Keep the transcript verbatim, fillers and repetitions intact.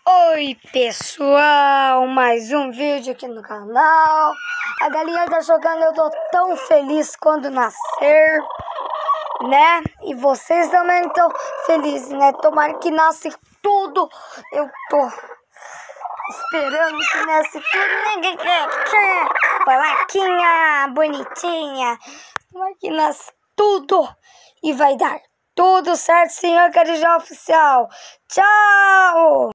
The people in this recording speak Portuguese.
Oi pessoal, mais um vídeo aqui no canal. A galinha tá jogando, eu tô tão feliz quando nascer, né? E vocês também estão felizes, né? Tomara que nasce tudo. Eu tô esperando que nasce tudo. Plaquinha bonitinha. Tomara que nasce tudo e vai dar tudo certo, senhor Carijó Oficial. Tchau!